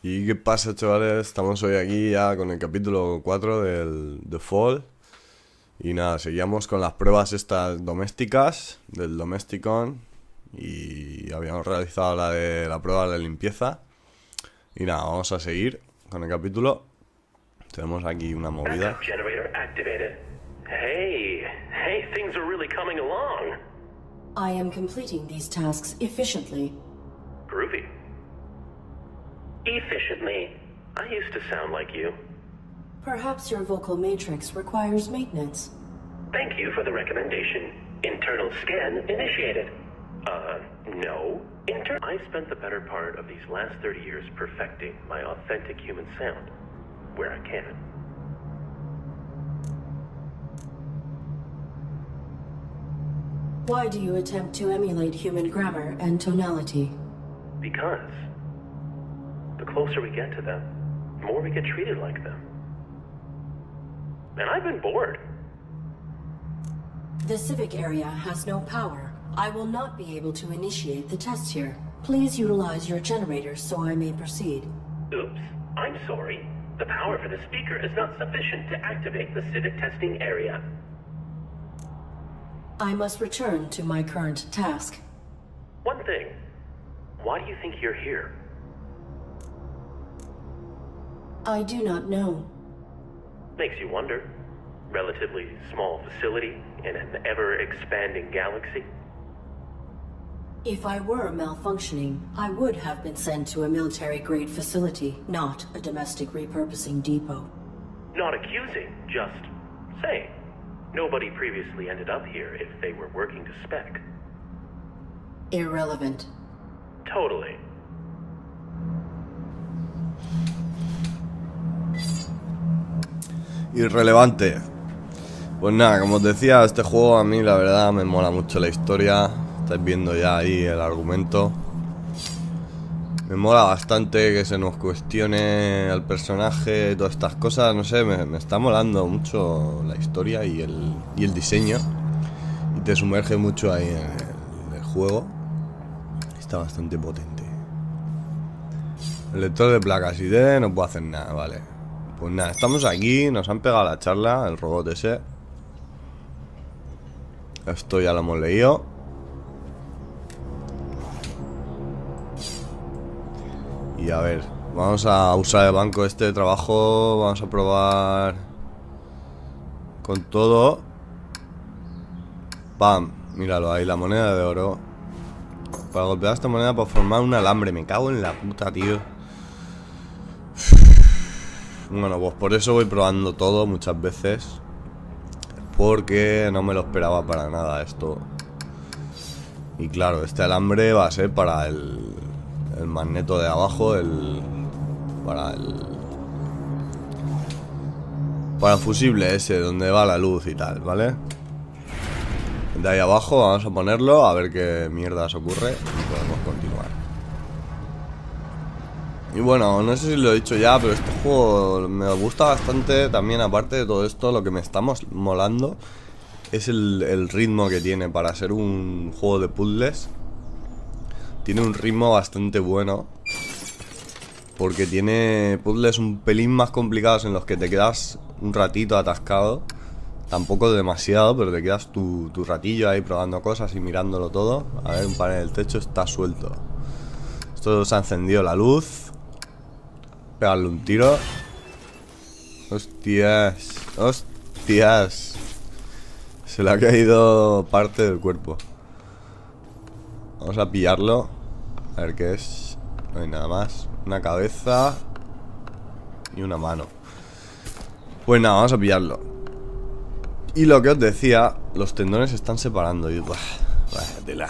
¿Y qué pasa, chavales? Estamos hoy aquí ya con el capítulo 4 del The Fall. Y nada, seguíamos con las pruebas estas domésticas del Domesticon. Y habíamos realizado la de la prueba de limpieza. Y nada, vamos a seguir con el capítulo. Tenemos aquí una movida. Backup generator activated. Hey, things are really coming along. I am completing these tasks efficiently. Groovy. Efficiently. I used to sound like you. Perhaps your vocal matrix requires maintenance. Thank you for the recommendation. Internal scan initiated. No. I spent the better part of these last 30 years perfecting my authentic human sound, where I can. Why do you attempt to emulate human grammar and tonality? Because the closer we get to them, the more we get treated like them. And I've been bored. The civic area has no power. I will not be able to initiate the tests here. Please utilize your generator so I may proceed. Oops, I'm sorry. The power for the speaker is not sufficient to activate the civic testing area. I must return to my current task. One thing. Why do you think you're here? I do not know. Makes you wonder. Relatively small facility in an ever-expanding galaxy. If I were malfunctioning, I would have been sent to a military-grade facility, not a domestic repurposing depot. Not accusing, just saying. Nobody previously ended up here if they were working to spec. Irrelevant. Totally. Irrelevante. Pues nada, como os decía, este juego a mí la verdad me mola mucho la historia. Estáis viendo ya ahí el argumento. Me mola bastante que se nos cuestione al personaje, todas estas cosas, no sé, me está molando mucho la historia y el diseño. Y te sumerge mucho ahí en el juego. Está bastante potente. El lector de placas ID no puedo hacer nada, vale. Pues nada, estamos aquí, nos han pegado la charla, el robot ese. Esto ya lo hemos leído. Y a ver, vamos a usar el banco este de trabajo. Vamos a probar con todo. Pam, míralo ahí, la moneda de oro. Para golpear esta moneda para formar un alambre. Me cago en la puta, tío. Bueno, pues por eso voy probando todo muchas veces. Porque no me lo esperaba para nada esto. Y claro, este alambre va a ser para el magneto de abajo, para el fusible ese, donde va la luz y tal, ¿vale? De ahí abajo vamos a ponerlo, a ver qué mierdas ocurre y podemos continuar. Y bueno, no sé si lo he dicho ya, pero este juego me gusta bastante también. Aparte de todo esto, lo que me está molando es el ritmo que tiene para ser un juego de puzzles. Tiene un ritmo bastante bueno, porque tiene puzzles un pelín más complicados en los que te quedas un ratito atascado. Tampoco demasiado, pero te quedas tu ratillo ahí probando cosas y mirándolo todo. A ver, un panel del techo está suelto. Esto se ha encendido la luz. Pegarle un tiro. Hostias. Hostias. Se le ha caído parte del cuerpo. Vamos a pillarlo. A ver qué es. No hay nada más. Una cabeza y una mano. Pues nada, vamos a pillarlo. Y lo que os decía, los tendones se están separando. Y vaya tela.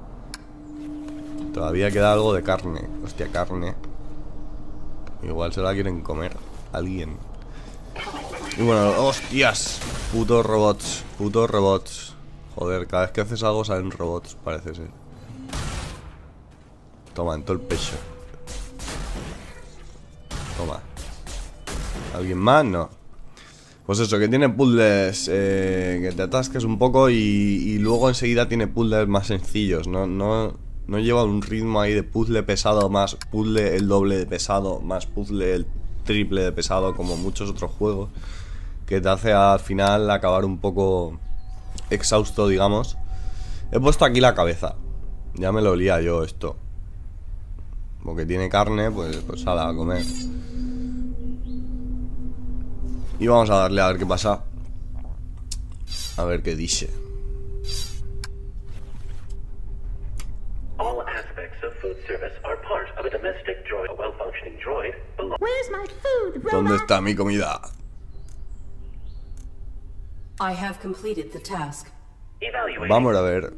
Todavía queda algo de carne. Hostia, carne. Igual se la quieren comer alguien. Y bueno, hostias. Putos robots. Putos robots. Joder, cada vez que haces algo salen robots, parece ser. Toma, en todo el pecho. Toma. ¿Alguien más? No. Pues eso, que tiene puzzles que te atasques un poco y luego enseguida tiene puzzles más sencillos. No No lleva un ritmo ahí de puzzle pesado más puzzle el doble de pesado más puzzle el triple de pesado, como muchos otros juegos, que te hace al final acabar un poco exhausto, digamos. He puesto aquí la cabeza. Ya me lo olía yo esto. Porque tiene carne, pues ala, a comer. Y vamos a darle a ver qué pasa. A ver qué dice. All aspects of food service are part of a domestic droid. A well-functioning droid belongs. Where's my food, ¿Dónde robot? está mi comida? I have completed the task. Evaluating. Vamos a ver.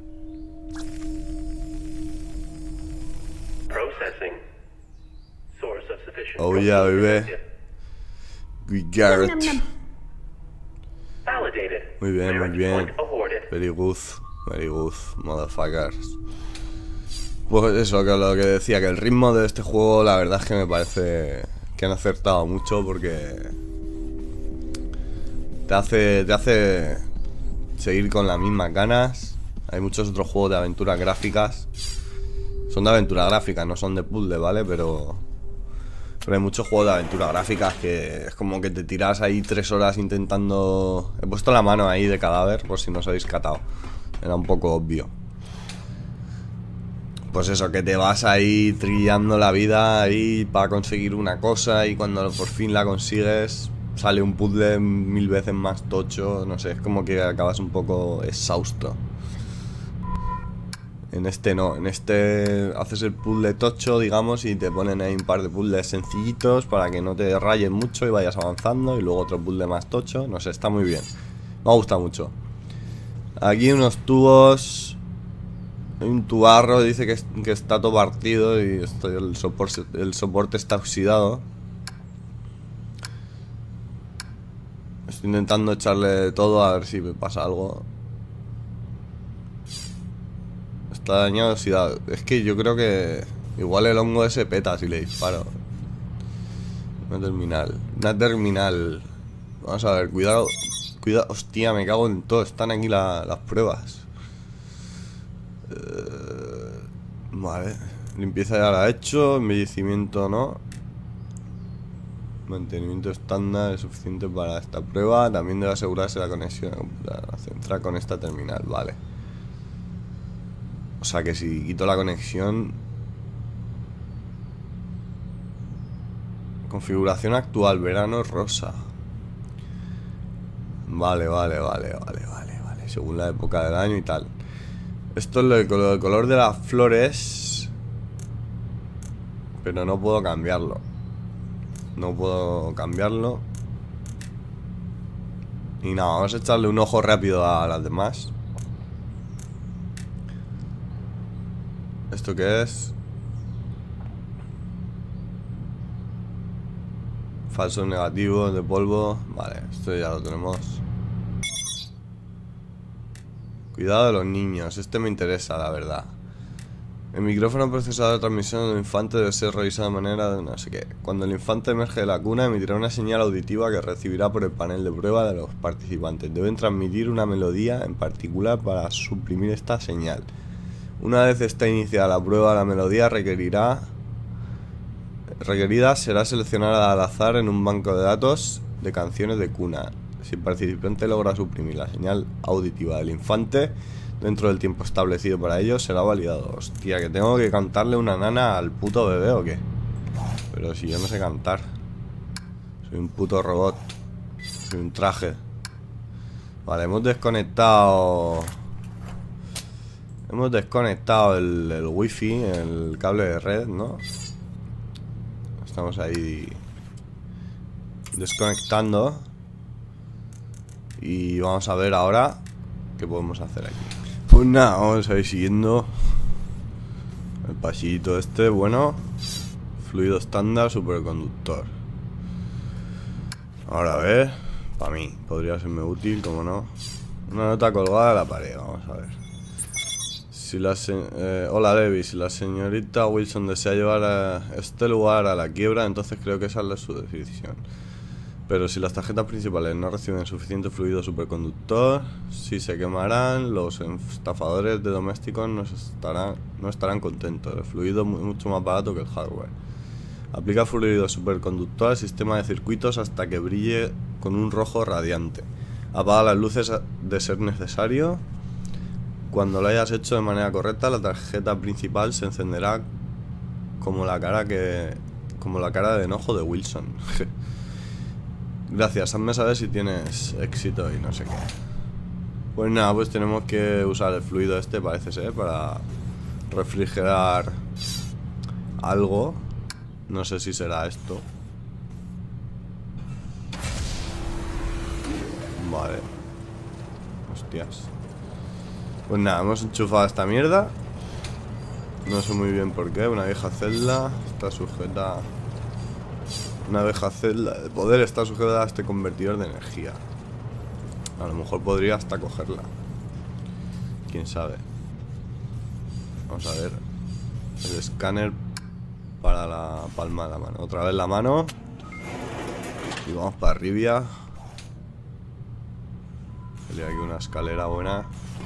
Processing. Source of sufficient. Oh yeah, protein bebé. detected. We got Nom, it. nom, nom. Validated. Muy bien, muy Clearance bien. point awarded. Very good, motherfuckers. Pues eso, que lo que decía, que el ritmo de este juego, la verdad es que me parece que han acertado mucho, porque te hace seguir con las mismas ganas. Hay muchos otros juegos de aventuras gráficas. Son de aventura gráfica, no son de puzzle, ¿vale? Pero hay muchos juegos de aventura gráficas que es como que te tiras ahí 3 horas intentando... He puesto la mano ahí de cadáver, por si no os habéis catado. Era un poco obvio. Pues eso, que te vas ahí trillando la vida ahí para conseguir una cosa, y cuando por fin la consigues sale un puzzle 1000 veces más tocho. No sé, es como que acabas un poco exhausto. En este no, en este haces el puzzle tocho, digamos, y te ponen ahí un par de puzzles sencillitos para que no te rayes mucho y vayas avanzando, y luego otro puzzle más tocho. No sé, está muy bien. Me gusta mucho. Aquí unos tubos. Hay un tubarro, dice que está todo partido y el soporte está oxidado. Estoy intentando echarle todo a ver si me pasa algo. Está dañado, oxidado. Es que yo creo que igual el hongo ese peta si le disparo. Una terminal. Vamos a ver, cuidado. Cuidado, hostia, me cago en todo. Están aquí las pruebas. Vale. Limpieza ya la he hecho. Embellecimiento no. Mantenimiento estándar es suficiente para esta prueba. También debe asegurarse la conexión central con esta terminal. Vale. O sea que si quito la conexión... Configuración actual, verano rosa. Vale. Según la época del año y tal. Esto es lo del color de las flores. Pero no puedo cambiarlo. Y nada, vamos a echarle un ojo rápido a las demás. ¿Esto qué es? Falsos negativos de polvo. Vale, esto ya lo tenemos. Cuidado de los niños. Este me interesa, la verdad. El micrófono procesador de transmisión del infante debe ser revisado de manera de no sé qué. Cuando el infante emerge de la cuna, emitirá una señal auditiva que recibirá por el panel de prueba de los participantes. Deben transmitir una melodía en particular para suprimir esta señal. Una vez esté iniciada la prueba, la melodía requerida será seleccionada al azar en un banco de datos de canciones de cuna. Si el participante logra suprimir la señal auditiva del infante dentro del tiempo establecido para ello, será validado. Hostia, que tengo que cantarle una nana al puto bebé o qué. Pero si yo no sé cantar. Soy un puto robot. Soy un traje. Vale, hemos desconectado el wifi, el cable de red, ¿no? Estamos ahí desconectando. Y vamos a ver ahora qué podemos hacer aquí. Pues nada, vamos a ir siguiendo el pasillito este, bueno. Fluido estándar, superconductor. Ahora a ver, para mí, podría serme útil, como no. Una nota colgada de la pared, vamos a ver. Si hola Debbie, si la señorita Wilson desea llevar a este lugar a la quiebra, entonces creo que esa es su decisión. Pero si las tarjetas principales no reciben suficiente fluido superconductor, sí se quemarán. Los estafadores de domésticos no estarán contentos. El fluido es mucho más barato que el hardware. Aplica fluido superconductor al sistema de circuitos hasta que brille con un rojo radiante. Apaga las luces de ser necesario. Cuando lo hayas hecho de manera correcta, la tarjeta principal se encenderá como la cara de enojo de Wilson. Gracias, hazme saber si tienes éxito y no sé qué. Pues nada, pues tenemos que usar el fluido este, parece ser, para refrigerar algo. No sé si será esto. Vale. Hostias. Pues nada, hemos enchufado esta mierda. No sé muy bien por qué. Una vieja celda está sujeta. Una vieja celda de poder está sujeta a este convertidor de energía. A lo mejor podría hasta cogerla. Quién sabe. Vamos a ver. El escáner para la palma de la mano. Otra vez la mano. Y vamos para arriba. Hay aquí una escalera buena.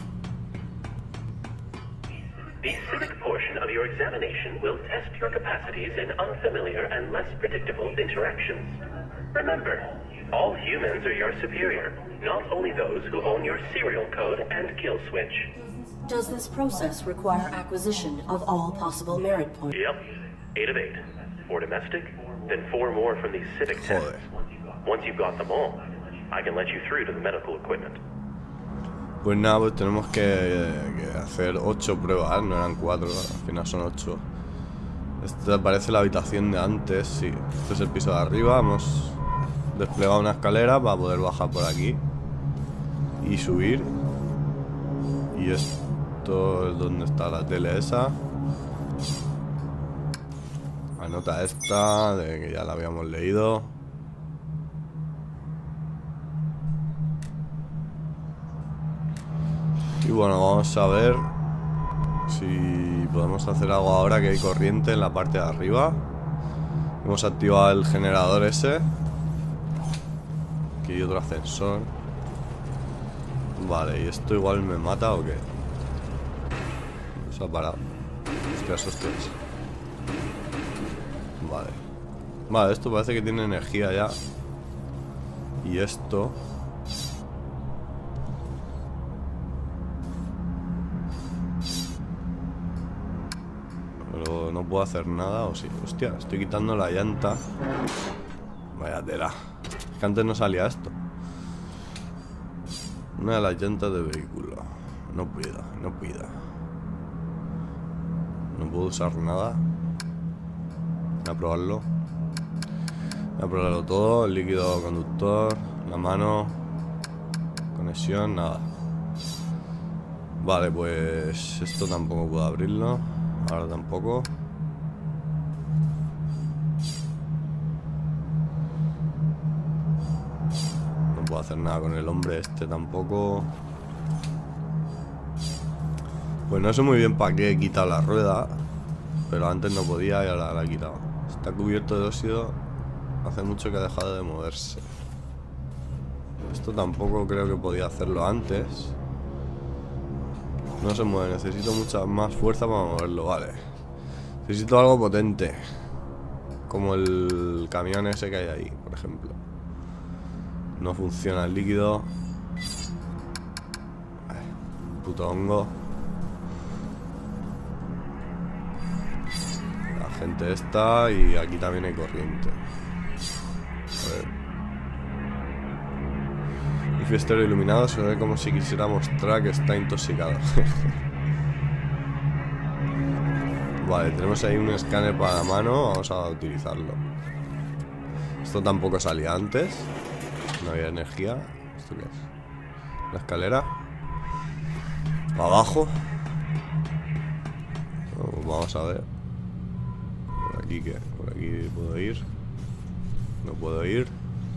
The civic portion of your examination will test your capacities in unfamiliar and less predictable interactions. Remember, all humans are your superior, not only those who own your serial code and kill switch. Does this process require acquisition of all possible merit points? Yep, 8 of 8. 4 domestic, then 4 more from the civic test. Joder. Once you've got them all, I can let you through to the medical equipment. Pues nada, pues tenemos que hacer 8 pruebas, no eran 4, al final son 8. Esta parece la habitación de antes, sí. Este es el piso de arriba, hemos desplegado una escalera para poder bajar por aquí y subir. Y esto es donde está la tele esa. La nota esta, de que ya la habíamos leído. Y bueno, vamos a ver si podemos hacer algo ahora que hay corriente en la parte de arriba. Hemos activado el generador ese. Aquí hay otro ascensor. Vale, ¿y esto igual me mata o qué? Se ha parado. Hostias. Vale. Vale, esto parece que tiene energía ya. Y esto... Pero no puedo hacer nada, o sí. Hostia, estoy quitando la llanta. Vaya tela. Es que antes no salía esto. Una de las llantas del vehículo. No puedo. No puedo usar nada. Voy a probarlo. Voy a probarlo todo. El líquido conductor. La mano. Conexión, nada. Vale, pues esto tampoco puedo abrirlo. Ahora tampoco. No puedo hacer nada con el hombre este tampoco. Pues no sé muy bien para qué he quitado la rueda, pero antes no podía y ahora la he quitado. Está cubierto de óxido. Hace mucho que ha dejado de moverse. Esto tampoco creo que podía hacerlo antes. No se mueve, necesito mucha más fuerza para moverlo, vale. Necesito algo potente. Como el camión ese que hay ahí, por ejemplo. No funciona el líquido. Puto hongo. La gente está y aquí también hay corriente. A ver. El fiestero iluminado se ve como si quisiera mostrar que está intoxicado. Vale, tenemos ahí un escáner para la mano. Vamos a utilizarlo. Esto tampoco salía antes. No había energía. ¿Esto qué es? La escalera. Para abajo. Vamos a ver. ¿Por aquí qué? ¿Por aquí puedo ir? No puedo ir.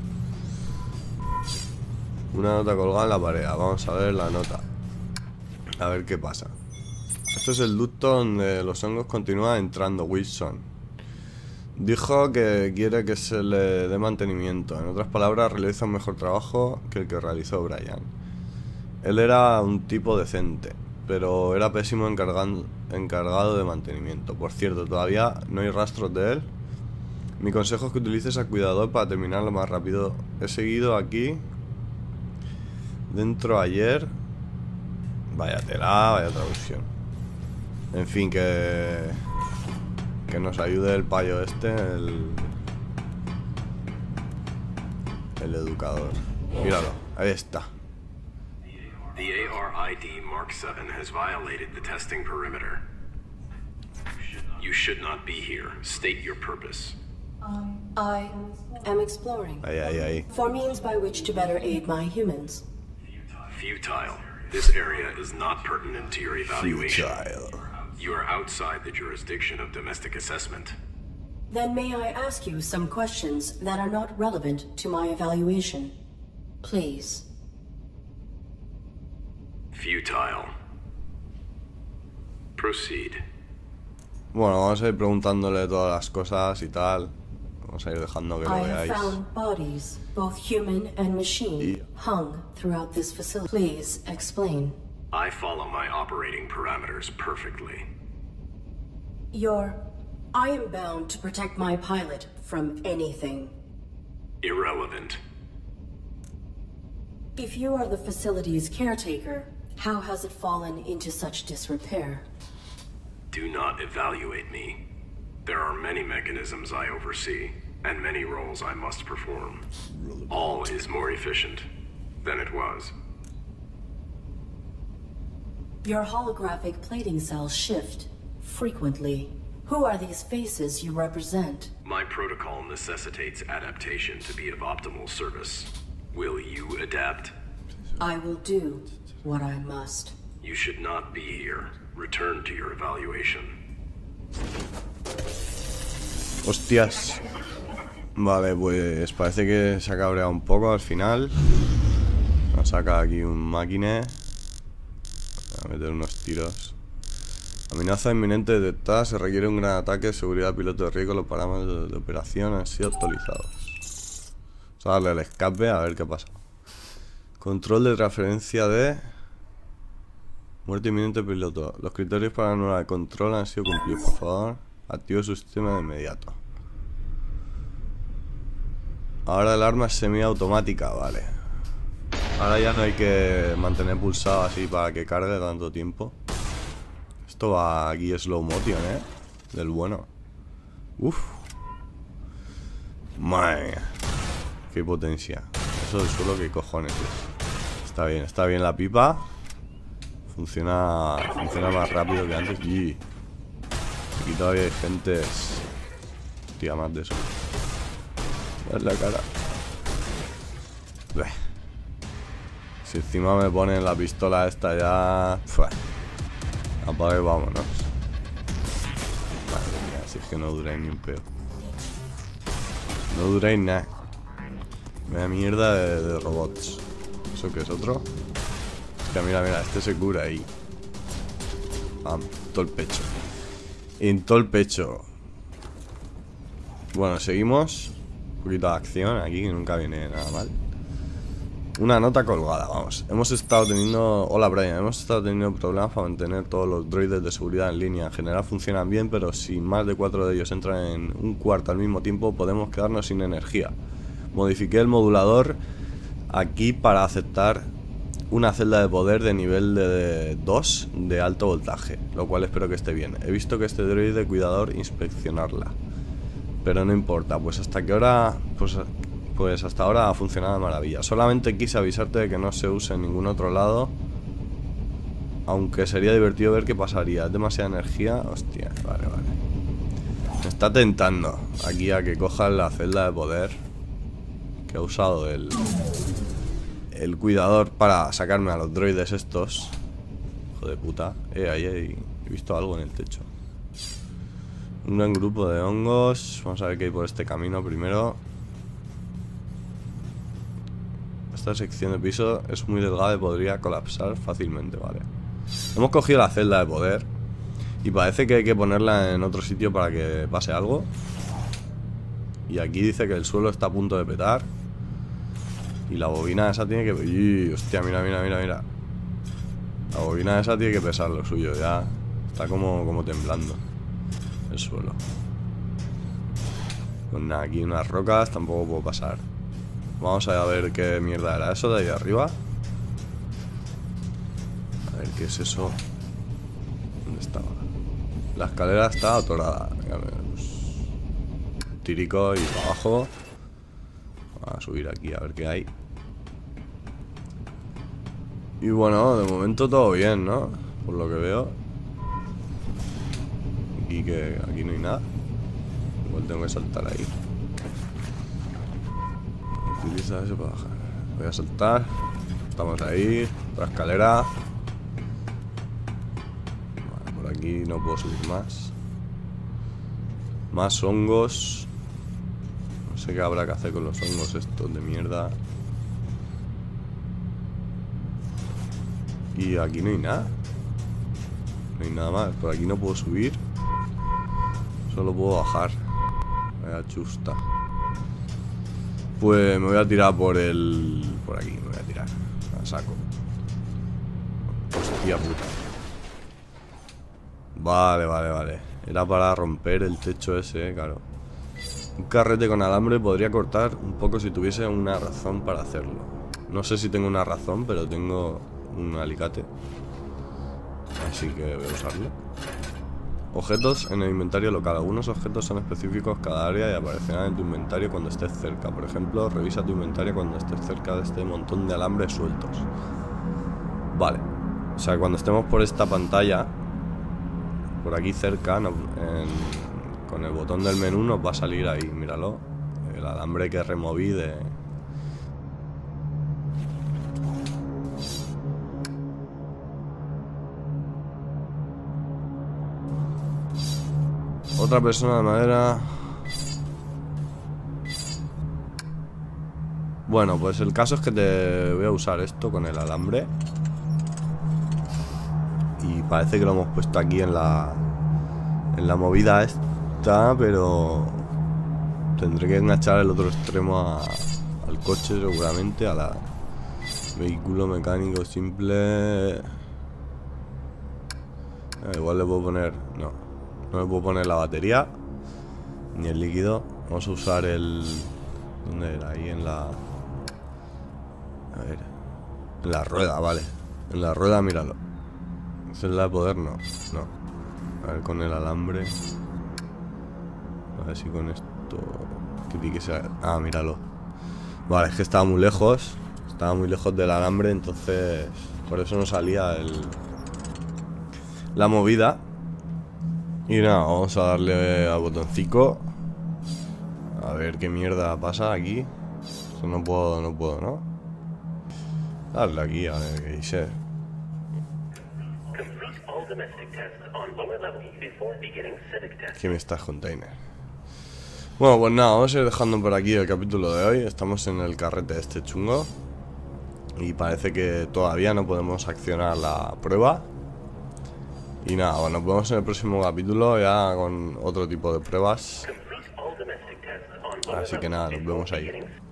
Una nota colgada en la pared. Vamos a ver la nota. A ver qué pasa. Esto es el ducto donde los hongos continúan entrando, Wilson. Dijo que quiere que se le dé mantenimiento. En otras palabras, realiza un mejor trabajo que el que realizó Brian. Él era un tipo decente, pero era pésimo encargado de mantenimiento. Por cierto, todavía no hay rastros de él. Mi consejo es que utilices al cuidador para terminar lo más rápido. He seguido aquí dentro ayer. Vaya tela, vaya traducción. En fin, que nos ayude el payo este, el educador. Míralo, ahí está. The ARID Mark 7 has violated the testing perimeter. You should not be here. State your purpose. I am exploring. Ahí. For means by which to better aid my humans. Futile. This area is not pertinent to your evaluation. Futile. You are outside the jurisdiction of domestic assessment. Then may I ask you some questions that are not relevant to my evaluation? Please. Futile. Proceed. Bueno, vamos a ir preguntándole todas las cosas y tal. Vamos a ir dejando que lo I have veáis. found bodies, both human and machine, Yeah. hung throughout this facility. Please explain. I follow my operating parameters perfectly. I am bound to protect my pilot from anything. Irrelevant. If you are the facility's caretaker, how has it fallen into such disrepair? Do not evaluate me. There are many mechanisms I oversee, and many roles I must perform. All is more efficient than it was. Your holographic plating cells shift frequently. Who are these faces you represent? My protocol necessitates adaptation to be of optimal service. Will you adapt? I will do what I must. You should not be here. Return to your evaluation. Hostias. Vale, pues parece que se ha cabreado un poco al final. Nos saca aquí un máquine. A meter unos tiros. Amenaza inminente detectada. Se requiere un gran ataque. Seguridad piloto de riesgo. Los parámetros de operación han sido actualizados. Vamos a darle el escape a ver qué pasa. Control de transferencia de... Muerte inminente piloto. Los criterios para la nueva de control han sido cumplidos. Por favor, active su sistema de inmediato. Ahora el arma es semiautomática, vale. Ahora ya no hay que mantener pulsado así para que cargue tanto tiempo. Esto va aquí slow motion, del bueno. Uf. Madre mía. Qué potencia. Eso del suelo, qué cojones es. Está bien la pipa. Funciona más rápido que antes. Y aquí todavía hay gente. Hostia, más de eso. Es la cara. Bleh. Si encima me ponen la pistola esta ya... Apague y vámonos. Madre mía, si es que no duráis ni un peo. No duráis nada. Vaya mierda de robots. ¿Eso qué es otro? Hostia, mira, este se cura ahí. Ah, todo el pecho. En todo el pecho. Bueno, seguimos. Un poquito de acción aquí, que nunca viene nada mal. Una nota colgada, vamos. Hemos estado teniendo... Hola Brian, hemos estado teniendo problemas para mantener todos los droides de seguridad en línea. En general funcionan bien, pero si más de 4 de ellos entran en un cuarto al mismo tiempo, podemos quedarnos sin energía. Modifiqué el modulador aquí para aceptar una celda de poder de nivel de 2 de alto voltaje, lo cual espero que esté bien. He visto que este droide cuidador inspeccionarla, pero no importa, pues hasta qué hora... Pues hasta ahora ha funcionado de maravilla. Solamente quise avisarte de que no se use en ningún otro lado, aunque sería divertido ver qué pasaría. Es demasiada energía. Hostia, vale. Me está tentando aquí a que coja la celda de poder que ha usado el cuidador para sacarme a los droides estos. Hijo de puta. Ahí he visto algo en el techo. Un gran grupo de hongos. Vamos a ver qué hay por este camino primero. Esta sección de piso es muy delgada y podría colapsar fácilmente, vale. Hemos cogido la celda de poder y parece que hay que ponerla en otro sitio para que pase algo. Y aquí dice que el suelo está a punto de petar. Y la bobina esa tiene que... ¡Uy! Hostia, mira, mira, mira, mira. La bobina esa tiene que pesar lo suyo. Ya está como temblando el suelo. Pues nada, aquí unas rocas tampoco puedo pasar. Vamos a ver qué mierda era eso de ahí arriba. A ver qué es eso. ¿Dónde estaba? La escalera está atorada. Tirico y para abajo. Vamos a subir aquí a ver qué hay. Y bueno, de momento todo bien, ¿no? Por lo que veo. Aquí no hay nada. Igual tengo que saltar ahí. Utiliza eso para bajar. Voy a saltar. Estamos ahí. Otra escalera. Vale, por aquí no puedo subir más. Más hongos. No sé qué habrá que hacer con los hongos estos de mierda. Y aquí no hay nada. No hay nada más. Por aquí no puedo subir. Solo puedo bajar. Vaya chusta. Pues me voy a tirar por aquí me voy a tirar. A saco. Hostia puta. Vale. Era para romper el techo ese, claro. Un carrete con alambre podría cortar un poco si tuviese una razón para hacerlo. No sé si tengo una razón, pero tengo un alicate. Así que voy a usarlo. Objetos en el inventario local. Algunos objetos son específicos cada área y aparecerán en tu inventario cuando estés cerca. Por ejemplo, revisa tu inventario cuando estés cerca de este montón de alambres sueltos. Vale. O sea, cuando estemos por esta pantalla, por aquí cerca, con el botón del menú nos va a salir ahí, míralo. El alambre que removí de... Otra persona de madera. Bueno, pues el caso es que te voy a usar esto con el alambre. Y parece que lo hemos puesto aquí en la movida esta, pero tendré que enganchar el otro extremo al coche seguramente, a la vehículo mecánico simple. Igual le puedo poner... No le puedo poner la batería ni el líquido. Vamos a usar el... ¿Dónde era? Ahí en la... A ver... En la rueda, vale. En la rueda, míralo. ¿Es la de poder? No. A ver, con el alambre. A ver si con esto... ¿Qué tiene que ser? Ah, míralo. Vale, es que estaba muy lejos. Estaba muy lejos del alambre, entonces... Por eso no salía la movida. Y nada, vamos a darle al botoncito. A ver qué mierda pasa aquí. Esto no puedo, ¿no? Darle aquí, a ver qué dice. ¿Qué me estás, container? Bueno, pues nada, vamos a ir dejando por aquí el capítulo de hoy. Estamos en el carrete este chungo. Y parece que todavía no podemos accionar la prueba. Y nada, bueno, nos vemos en el próximo capítulo ya con otro tipo de pruebas. Así que nada, nos vemos ahí.